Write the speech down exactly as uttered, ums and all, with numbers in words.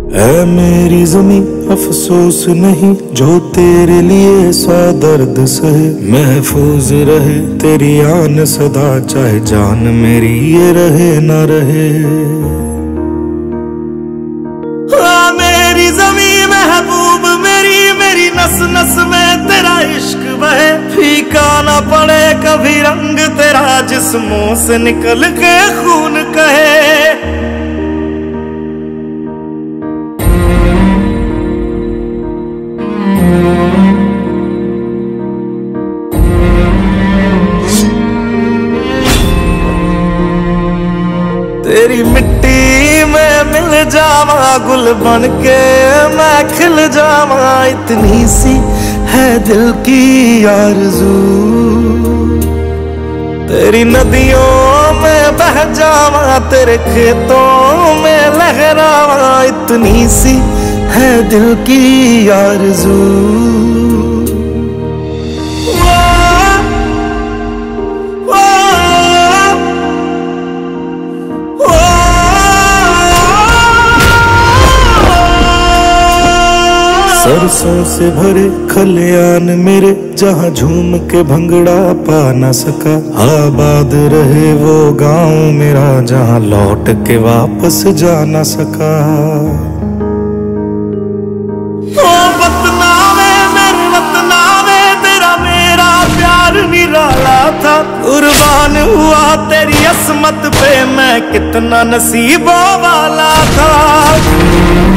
ऐ मेरी ज़मीं अफसोस नहीं जो तेरे लिए सौ दर्द सहे, महफूज रहे तेरी आन सदा चाहे जान मेरी ये रहे ना रहे। हाँ मेरी ज़मीं महबूब मेरी, मेरी नस नस में तेरा इश्क बहे, फीका ना पड़े कभी रंग तेरा जिस्मों से निकल के खून कहे। तेरी मिट्टी में मिल जावा गुल बन के मैं खिल जावा, इतनी सी है दिल की आरज़ू। तेरी नदियों में बह जावा तेरे खेतों में लहरावा, इतनी सी है दिल की आरज़ू। सरसों से भरे खलियान मेरे, जहाँ झूम के भंगड़ा पा न सका, आबाद रहे वो गांव मेरा जहाँ लौट के वापस जा न सका। ओ वतना में मेरे वतना में तेरा मेरा प्यार निराला था, कुर्बान हुआ तेरी असमत पे मैं कितना नसीबों वाला था।